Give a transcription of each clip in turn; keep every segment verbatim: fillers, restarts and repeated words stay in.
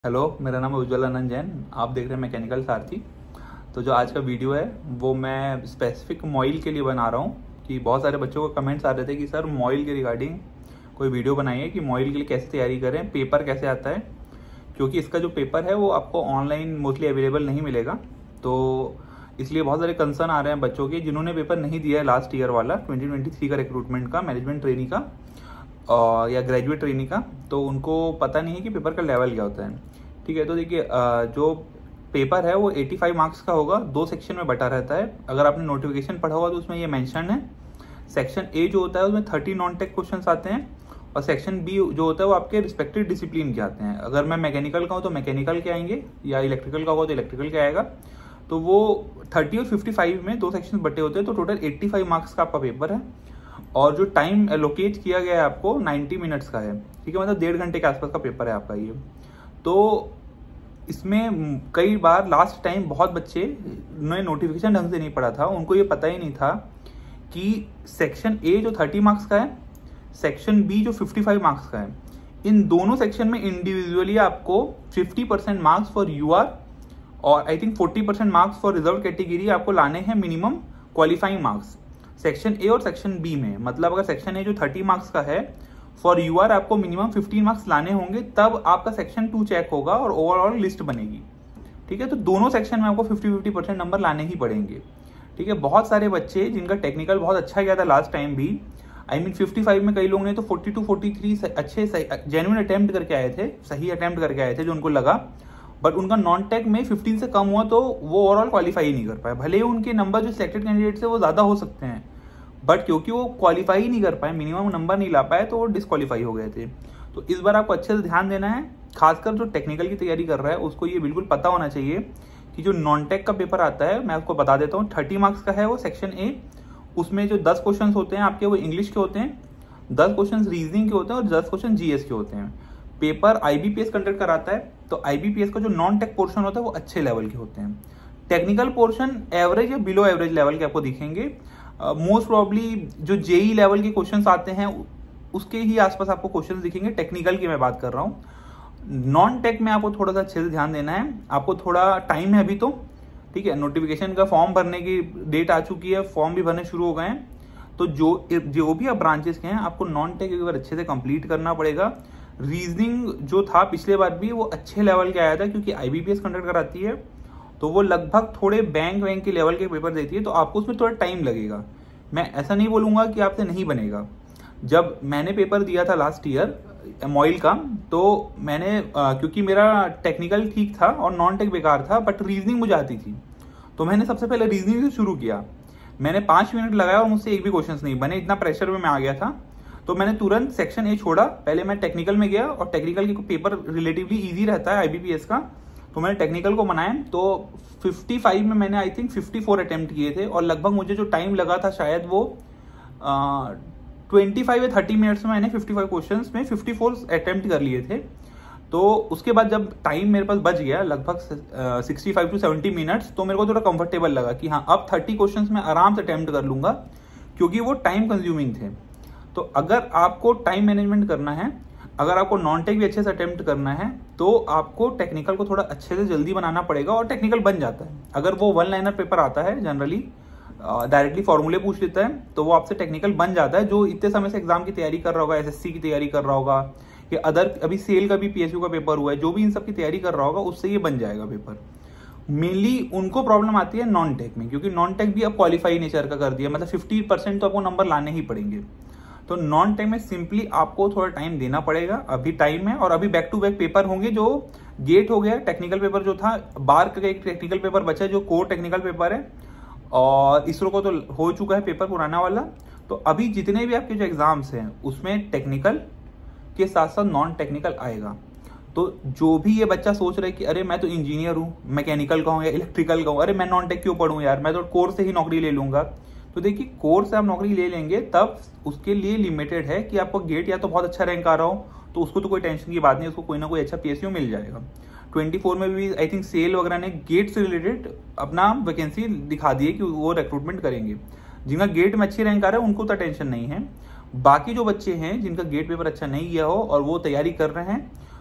Hello, मेरा नाम है उज्ज्वल आनंद जैन। आप देख रहे हैं मैकेनिकल सारथी। तो जो आज का वीडियो है वो मैं स्पेसिफिक मॉइल के लिए बना रहा हूँ कि बहुत सारे बच्चों को कमेंट्स आ रहे थे कि सर मॉइल के रिगार्डिंग कोई वीडियो बनाइए कि मॉइल के लिए कैसे तैयारी करें, पेपर कैसे आता है, क्योंकि इसका जो पेपर है वो आपको ऑनलाइन मोस्टली अवेलेबल नहीं मिलेगा। तो इसलिए बहुत सारे कंसर्न आ रहे हैं बच्चों के जिन्होंने पेपर नहीं दिया है लास्ट ईयर वाला ट्वेंटी ट्वेंटी थ्री का रिक्रूटमेंट का, मैनेजमेंट ट्रेनिंग का और या ग्रेजुएट ट्रेनिंग का। तो उनको पता नहीं है कि पेपर का लेवल क्या होता है। ठीक है, तो देखिए जो पेपर है वो पचासी मार्क्स का होगा, दो सेक्शन में बटा रहता है। अगर आपने नोटिफिकेशन पढ़ा होगा तो उसमें ये मेंशन है। सेक्शन ए जो होता है उसमें तीस नॉन टेक क्वेश्चंस आते हैं और सेक्शन बी जो होता है वो आपके रिस्पेक्टिव डिसिप्लिन के आते हैं। अगर मैं मैकेनिकल का हूँ तो मैकेनिकल के आएंगे, या इलेक्ट्रिकल का होगा तो इलेक्ट्रिकल के आएगा। तो वो थर्टी और फिफ्टी फाइव में दो सेक्शन बटे होते हैं, तो टोटल एट्टी फाइव मार्क्स का आपका पेपर है। और जो टाइम एलोकेट किया गया है आपको नाइन्टी मिनट्स का है। ठीक है, मतलब डेढ़ घंटे के आसपास का पेपर है आपका ये। तो इसमें कई बार लास्ट टाइम बहुत बच्चे ने नोटिफिकेशन ढंग से नहीं पढ़ा था, उनको ये पता ही नहीं था कि सेक्शन ए जो तीस मार्क्स का है, सेक्शन बी जो पचपन मार्क्स का है, इन दोनों सेक्शन में इंडिविजुअली आपको fifty percent marks for UR और I think forty percent marks for reserve category आपको लाने हैं minimum qualifying marks section A और सेक्शन बी में। मतलब अगर सेक्शन ए जो तीस मार्क्स का है, फॉर यूआर आपको मिनिमम फिफ्टीन मार्क्स लाने होंगे, तब आपका सेक्शन टू चेक होगा और ओवरऑल लिस्ट बनेगी। ठीक है, तो दोनों सेक्शन में आपको फिफ्टी फिफ्टी परसेंट नंबर लाने ही पड़ेंगे। ठीक है, बहुत सारे बच्चे जिनका टेक्निकल बहुत अच्छा गया था लास्ट टाइम भी, आई मीन फिफ्टी फाइव में कई लोगों ने तो फोर्टी टू फोर्टी थ्री अच्छे जेन्युइन अटेम्प्ट करके आए थे, सही अटेम्प्ट करके आए थे जो उनको लगा, बट उनका नॉन टेक में फिफ्टीन से कम हुआ तो वो ओवरऑल क्वालिफाई ही नहीं कर पाए। भले ही उनके नंबर जो सिलेक्टेड कैंडिडेट से वो ज्यादा हो सकते हैं, बट क्योंकि वो क्वालिफाई नहीं कर पाए, मिनिमम नंबर नहीं ला पाए, तो वो डिस्क्वालीफाई हो गए थे। तो इस बार आपको अच्छे से ध्यान देना है, खासकर जो टेक्निकल की तैयारी कर रहा है उसको ये बिल्कुल पता होना चाहिए कि जो नॉन टेक का पेपर आता है, मैं आपको बता देता हूँ, थर्टी मार्क्स का है वो सेक्शन ए। उसमें जो दस क्वेश्चन होते हैं आपके वो इंग्लिश के होते हैं, दस क्वेश्चन रीजनिंग के होते हैं और दस क्वेश्चन जीएस के होते हैं। पेपर आईबीपीएस कंडक्ट कराता है, तो आईबीपीएस का जो नॉन टेक पोर्शन होता है वो अच्छे लेवल के होते हैं। टेक्निकल पोर्शन एवरेज या बिलो एवरेज लेवल के आपको दिखेंगे। मोस्ट uh, प्रॉब्ली जो जेई लेवल के क्वेश्चंस आते हैं उसके ही आसपास आपको क्वेश्चंस दिखेंगे। टेक्निकल की मैं बात कर रहा हूँ। नॉन टेक में आपको थोड़ा सा अच्छे से ध्यान देना है, आपको थोड़ा टाइम है अभी तो। ठीक है, नोटिफिकेशन का फॉर्म भरने की डेट आ चुकी है, फॉर्म भी भरने शुरू हो गए हैं। तो जो जो भी आप ब्रांचेस के हैं आपको नॉन टेक एक बार अच्छे से कंप्लीट करना पड़ेगा। रीजनिंग जो था पिछले बार भी वो अच्छे लेवल के आया था, क्योंकि आईबीपीएस कंडक्ट कराती है, तो वो लगभग थोड़े बैंक वैंक के लेवल के पेपर देती है, तो आपको उसमें थोड़ा टाइम लगेगा। मैं ऐसा नहीं बोलूंगा कि आपसे नहीं बनेगा। जब मैंने पेपर दिया था लास्ट ईयर मॉइल का, तो मैंने आ, क्योंकि मेरा टेक्निकल ठीक था और नॉन टेक बेकार था, बट रीजनिंग मुझे आती थी, तो मैंने सबसे पहले रीजनिंग से शुरू किया। मैंने पाँच मिनट लगाया और मुझसे एक भी क्वेश्चन नहीं बने, इतना प्रेशर में मैं आ गया था। तो मैंने तुरंत सेक्शन ए छोड़ा, पहले मैं टेक्निकल में गया, और टेक्निकल के पेपर रिलेटिवली ईजी रहता है आईबीपीएस का, तो मैंने टेक्निकल को बनाया। तो पचपन में मैंने आई थिंक चौवन अटेम्प्ट किए थे, और लगभग मुझे जो टाइम लगा था शायद वो पच्चीस या तीस मिनट्स में मैंने पचपन क्वेश्चंस में चौवन अटेम्प्ट कर लिए थे। तो उसके बाद जब टाइम मेरे पास बच गया लगभग sixty five to seventy minutes, तो मेरे को थोड़ा कंफर्टेबल लगा कि हाँ अब थर्टी क्वेश्चंस में आराम से अटेम्प्ट कर लूंगा, क्योंकि वो टाइम कंज्यूमिंग थे। तो अगर आपको टाइम मैनेजमेंट करना है, अगर आपको नॉन टेक भी अच्छे से अटेम्प्ट करना है, तो आपको टेक्निकल को थोड़ा अच्छे से जल्दी बनाना पड़ेगा, और टेक्निकल बन जाता है। अगर वो वन लाइनर पेपर आता है, जनरली डायरेक्टली फॉर्मूले पूछ लेता है, तो वो आपसे टेक्निकल बन जाता है। जो इतने समय से एग्जाम की तैयारी कर रहा होगा, एसएससी की तैयारी कर रहा होगा, या अदर अभी सेल का भी पीएसयू का पेपर हुआ है, जो भी इन सब की तैयारी कर रहा होगा उससे ये बन जाएगा पेपर। मेनली उनको प्रॉब्लम आती है नॉन टेक में, क्योंकि नॉन टेक भी अब क्वालिफाई नेचर का कर दिया, मतलब फिफ्टी परसेंट तो आपको नंबर लाने ही पड़ेंगे। तो नॉन टेक में सिंपली आपको थोड़ा टाइम देना पड़ेगा, अभी टाइम है, और अभी बैक टू बैक पेपर होंगे। जो गेट हो गया टेक्निकल पेपर जो था, बार का एक टेक्निकल पेपर बचा है जो कोर टेक्निकल पेपर है, और इसरो को तो हो चुका है पेपर पुराना वाला। तो अभी जितने भी आपके जो एग्जाम्स हैं उसमें टेक्निकल के साथ साथ नॉन टेक्निकल आएगा। तो जो भी ये बच्चा सोच रहा है कि अरे मैं तो इंजीनियर हूँ, मैकेनिकल का हूँ या इलेक्ट्रिकल का हूँ, अरे मैं नॉन टेक क्यों पढ़ूँ यार, मैं तो कोर से ही नौकरी ले लूंगा। तो देखिए, कोर से आप नौकरी ले लेंगे तब उसके लिए लिमिटेड है कि आपको गेट या तो बहुत अच्छा रैंक आ रहा हो, तो उसको तो कोई टेंशन की बात नहीं, उसको कोई ना कोई अच्छा पीएसयू मिल जाएगा। चौबीस में भी आई थिंक सेल वगैरह ने गेट से रिलेटेड अपना वैकेंसी दिखा दी है कि वो रिक्रूटमेंट करेंगे। जिनका गेट में अच्छी रैंक आ रहा है उनको तो टेंशन नहीं है। बाकी जो बच्चे हैं जिनका गेट पेपर अच्छा नहीं किया हो और वो तैयारी कर रहे हैं,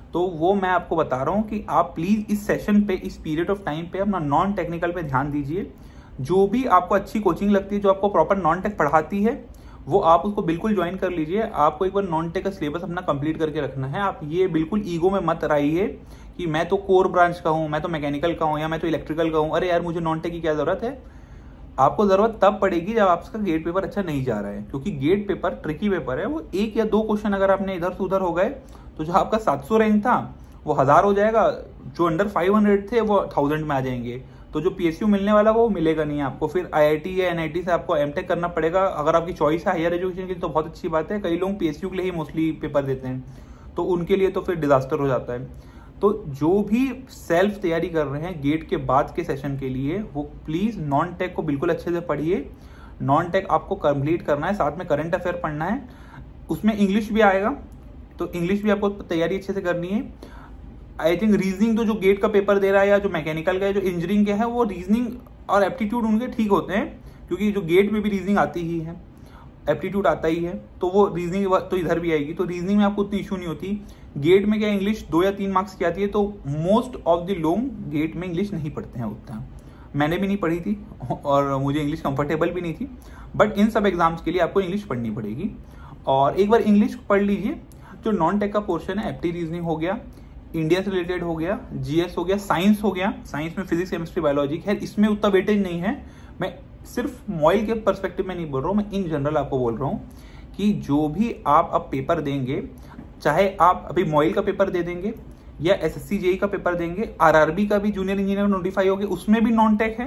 तो वो मैं आपको बता रहा हूँ कि आप प्लीज़ इस सेशन पे, इस पीरियड ऑफ टाइम पे अपना नॉन टेक्निकल पे ध्यान दीजिए। जो भी आपको अच्छी कोचिंग लगती है, जो आपको प्रॉपर नॉन टेक पढ़ाती है, वो आप उसको बिल्कुल ज्वाइन कर लीजिए। आपको एक बार नॉन टेक का सिलेबस अपना कंप्लीट करके रखना है। आप ये बिल्कुल ईगो में मत रहिए कि मैं तो कोर ब्रांच का हूँ, मैं तो मैकेनिकल का हूँ, या मैं तो इलेक्ट्रिकल का हूँ, अरे यार मुझे नॉन टेक की क्या ज़रूरत है। आपको ज़रूरत तब पड़ेगी जब आपका गेट पेपर अच्छा नहीं जा रहा है, क्योंकि गेट पेपर ट्रिकी पेपर है। वो एक या दो क्वेश्चन अगर आपने इधर से उधर हो गए तो जो आपका सात सौ रैंक था वो हज़ार हो जाएगा, जो अंडर फाइव हंड्रेड थे वो थाउजेंड में आ जाएंगे। तो जो पीएसयू मिलने वाला वो मिलेगा नहीं आपको। फिर आईआईटी या एनआईटी से आपको एमटेक करना पड़ेगा। अगर आपकी चॉइस है हायर एजुकेशन की तो बहुत अच्छी बात है। कई लोग पीएसयू के लिए ही मोस्टली पेपर देते हैं, तो उनके लिए तो फिर डिजास्टर हो जाता है। तो जो भी सेल्फ तैयारी कर रहे हैं गेट के बाद के सेशन के लिए, वो प्लीज नॉन टेक को बिल्कुल अच्छे से पढ़िए। नॉन टेक आपको कंप्लीट करना है, साथ में करंट अफेयर पढ़ना है, उसमें इंग्लिश भी आएगा, तो इंग्लिश भी आपको तैयारी अच्छे से करनी है। आई थिंक रीजनिंग तो जो गेट का पेपर दे रहा है या जो मैकेनिकल का है, जो इंजीनियरिंग का है, वो रीजनिंग और एप्टीट्यूड उनके ठीक होते हैं, क्योंकि जो गेट में भी रीजनिंग आती ही है, एप्टीट्यूड आता ही है, तो वो रीजनिंग तो इधर भी आएगी। तो रीजनिंग में आपको उतनी इशू नहीं होती। गेट में क्या इंग्लिश दो या तीन मार्क्स की आती है, तो मोस्ट ऑफ द लोग गेट में इंग्लिश नहीं पढ़ते हैं उतना। मैंने भी नहीं पढ़ी थी और मुझे इंग्लिश कंफर्टेबल भी नहीं थी, बट इन सब एग्जाम्स के लिए आपको इंग्लिश पढ़नी पड़ेगी। और एक बार इंग्लिश पढ़ लीजिए। जो नॉन टेक का पोर्शन है, एप्टी रीजनिंग हो गया, इंडिया से रिलेटेड हो गया, जीएस हो गया, साइंस हो गया। साइंस में फिजिक्स, केमिस्ट्री, बायोलॉजी, खैर इसमें उतना वेटेज नहीं है। मैं सिर्फ मॉइल के पर्सपेक्टिव में नहीं बोल रहा हूँ, मैं इन जनरल आपको बोल रहा हूँ कि जो भी आप अब पेपर देंगे, चाहे आप अभी मॉइल का पेपर दे देंगे या एसएससी जेई का पेपर देंगे, आरआरबी का भी जूनियर इंजीनियर नोटिफाई हो गया, उसमें भी नॉन टेक है।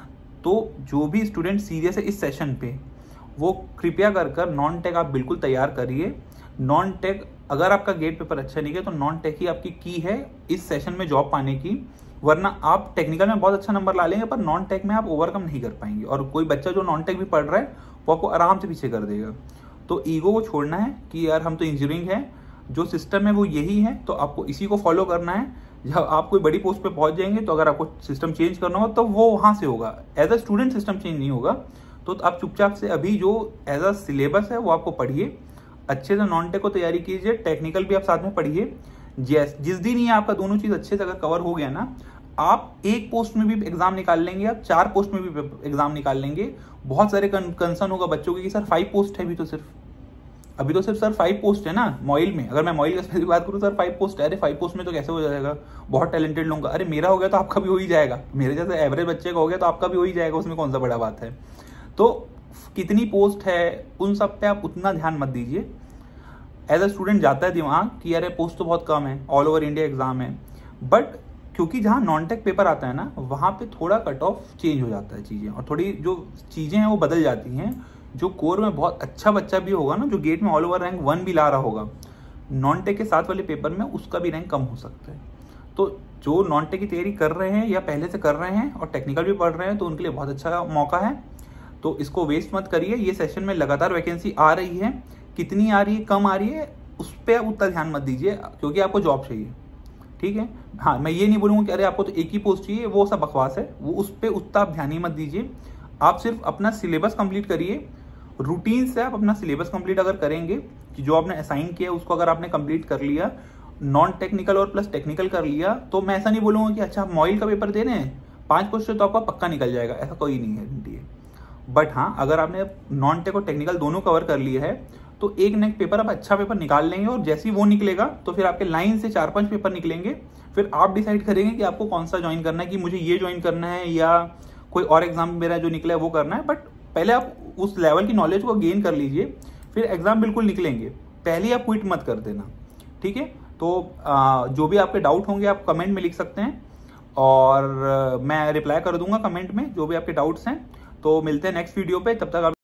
तो जो भी स्टूडेंट सीरियस है इस सेशन पे, वो कृपया कर कर नॉन टेक आप बिल्कुल तैयार करिए। नॉन टेक, अगर आपका गेट पेपर अच्छा नहीं गया तो नॉन टेक ही आपकी की है इस सेशन में जॉब पाने की। वरना आप टेक्निकल में बहुत अच्छा नंबर ला लेंगे, पर नॉन टेक में आप ओवरकम नहीं कर पाएंगे। और कोई बच्चा जो नॉन टेक भी पढ़ रहा है वो आपको आराम से पीछे कर देगा। तो ईगो को छोड़ना है कि यार हम तो इंजीनियरिंग है, जो सिस्टम है वो यही है, तो आपको इसी को फॉलो करना है। जब आप कोई बड़ी पोस्ट पे पहुंच जाएंगे तो अगर आपको सिस्टम चेंज करना होगा तो वो वहां से होगा। As a student system change नहीं होगा। तो आप चुपचाप से अभी जो एज अ सिलेबस है वो आपको पढ़िए, अच्छे से नॉन टेक को तैयारी कीजिए, टेक्निकल भी आप साथ में पढ़िए। जिस जिस दिन ही आपका दोनों चीज अच्छे से अगर कवर हो गया ना, आप एक पोस्ट में भी एग्जाम निकाल लेंगे, आप चार पोस्ट में भी एग्जाम निकाल लेंगे। बहुत सारे कंसर्न होगा बच्चों के कि सर फाइव पोस्ट है अभी तो सिर्फ अभी तो सिर्फ सर फाइव पोस्ट है ना मॉइल में। अगर मैं मॉइल का स्पेसिफिक बात करूँ, सर फाइव पोस्ट है, अरे फाइव पोस्ट में तो कैसे हो जाएगा, बहुत टैलेंटेड लोगों का। अरे मेरा हो गया तो आपका भी हो ही जाएगा, मेरे जैसे एवरेज बच्चे का हो गया तो आपका भी हो ही जाएगा, उसमें कौन सा बड़ा बात है। तो कितनी पोस्ट है उन सब पे आप उतना ध्यान मत दीजिए। एज अ स्टूडेंट जाता है दिमाग कि यार पोस्ट तो बहुत कम है, ऑल ओवर इंडिया एग्जाम है, बट क्योंकि जहाँ नॉन टेक पेपर आता है ना, वहाँ पे थोड़ा कट ऑफ चेंज हो जाता है चीज़ें, और थोड़ी जो चीज़ें हैं वो बदल जाती हैं। जो कोर में बहुत अच्छा बच्चा भी होगा ना, जो गेट में ऑल ओवर रैंक वन भी ला रहा होगा, नॉन टेक के साथ वाले पेपर में उसका भी रैंक कम हो सकता है। तो जो नॉन टेक की तैयारी कर रहे हैं या पहले से कर रहे हैं और टेक्निकल भी पढ़ रहे हैं, तो उनके लिए बहुत अच्छा मौका है। तो इसको वेस्ट मत करिए। ये सेशन में लगातार वैकेंसी आ रही है, कितनी आ रही है, कम आ रही है, उस पर उतना ध्यान मत दीजिए, क्योंकि आपको जॉब चाहिए, ठीक है। हाँ, मैं ये नहीं बोलूँगा कि अरे आपको तो एक ही पोस्ट चाहिए, वो सब बकवास है, वो उस पर उतना आप ध्यान ही मत दीजिए। आप सिर्फ अपना सिलेबस कंप्लीट करिए। रूटीन से आप अपना सिलेबस कंप्लीट अगर करेंगे, कि जो आपने असाइन किया उसको अगर आपने कंप्लीट कर लिया, नॉन टेक्निकल और प्लस टेक्निकल कर लिया, तो मैं ऐसा नहीं बोलूँगा कि अच्छा आप मॉइल का पेपर दे रहे हैं, पाँच क्वेश्चन तो आपका पक्का निकल जाएगा, ऐसा कोई नहीं है। बट हाँ, अगर आपने नॉन टेक और टेक्निकल दोनों कवर कर लिया है, तो एक नेक पेपर आप अच्छा पेपर निकाल लेंगे, और जैसे ही वो निकलेगा तो फिर आपके लाइन से चार पांच पेपर निकलेंगे। फिर आप डिसाइड करेंगे कि आपको कौन सा ज्वाइन करना है, कि मुझे ये ज्वाइन करना है या कोई और एग्जाम मेरा जो निकला है वो करना है। बट पहले आप उस लेवल की नॉलेज को गेन कर लीजिए, फिर एग्जाम बिल्कुल निकलेंगे। पहले आप क्विट मत कर देना, ठीक है। तो आ, जो भी आपके डाउट होंगे आप कमेंट में लिख सकते हैं, और मैं रिप्लाई कर दूंगा कमेंट में जो भी आपके डाउट्स हैं। तो मिलते हैं नेक्स्ट वीडियो पे, तब तक आप